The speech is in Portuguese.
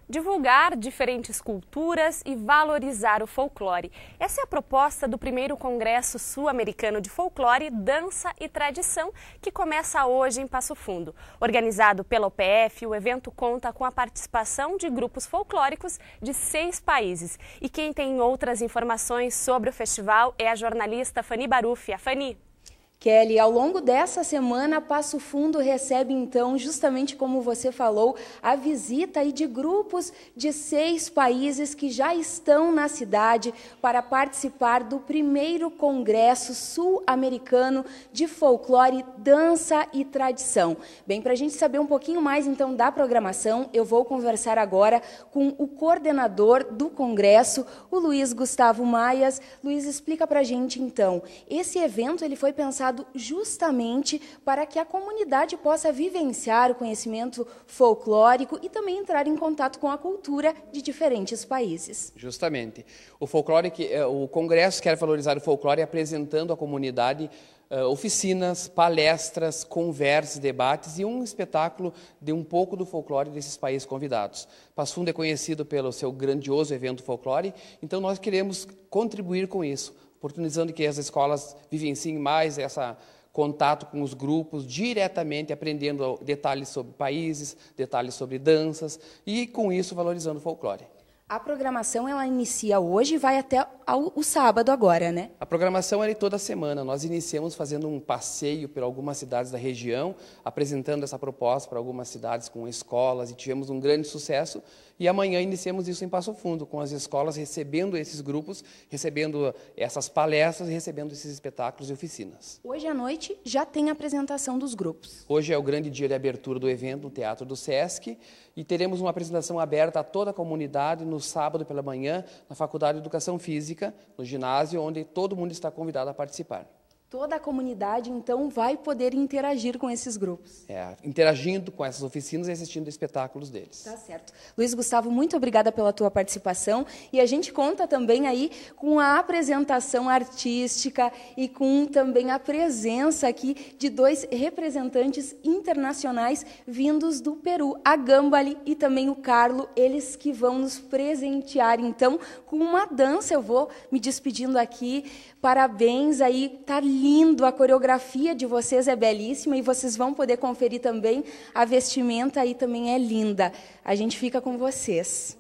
divulgar diferentes culturas e valorizar o folclore. Essa é a proposta do primeiro Congresso Sul-Americano de Folclore, Dança e Tradição, que começa hoje em Passo Fundo. Organizado pela UPF, o evento conta com a participação de grupos folclóricos de 6 países. E quem tem outras informações sobre o festival é a jornalista Fanny Baruffi. A Fanny. Kelly, ao longo dessa semana, Passo Fundo recebe, então, justamente como você falou, a visita aí de grupos de 6 países que já estão na cidade para participar do primeiro Congresso Sul-Americano de Folclore, Dança e Tradição. Bem, para a gente saber um pouquinho mais, então, da programação, eu vou conversar agora com o coordenador do Congresso, o Luiz Gustavo Maias. Luiz, explica para a gente, então, esse evento ele foi pensado justamente para que a comunidade possa vivenciar o conhecimento folclórico e também entrar em contato com a cultura de diferentes países. Justamente. O Congresso quer valorizar o folclore apresentando à comunidade oficinas, palestras, conversas, debates e um espetáculo de um pouco do folclore desses países convidados. Passo Fundo é conhecido pelo seu grandioso evento folclore, então nós queremos contribuir com isso, oportunizando que as escolas vivenciem mais esse contato com os grupos, diretamente aprendendo detalhes sobre países, detalhes sobre danças e, com isso, valorizando o folclore. A programação ela inicia hoje e vai até o sábado agora, né? A programação é toda semana. Nós iniciamos fazendo um passeio por algumas cidades da região, apresentando essa proposta para algumas cidades com escolas e tivemos um grande sucesso. E amanhã iniciamos isso em Passo Fundo, com as escolas recebendo esses grupos, recebendo essas palestras e recebendo esses espetáculos e oficinas. Hoje à noite já tem a apresentação dos grupos. Hoje é o grande dia de abertura do evento no Teatro do Sesc e teremos uma apresentação aberta a toda a comunidade no sábado pela manhã, na Faculdade de Educação Física, no ginásio, onde todo mundo está convidado a participar. Toda a comunidade, então, vai poder interagir com esses grupos. Interagindo com essas oficinas e assistindo espetáculos deles. Tá certo. Luiz Gustavo, muito obrigada pela tua participação. E a gente conta também aí com a apresentação artística e com também a presença aqui de 2 representantes internacionais vindos do Peru, a Gambale e também o Carlo, eles que vão nos presentear, então, com uma dança. Eu vou me despedindo aqui. Parabéns aí, tá lindo, a coreografia de vocês é belíssima e vocês vão poder conferir também, a vestimenta aí também é linda. A gente fica com vocês.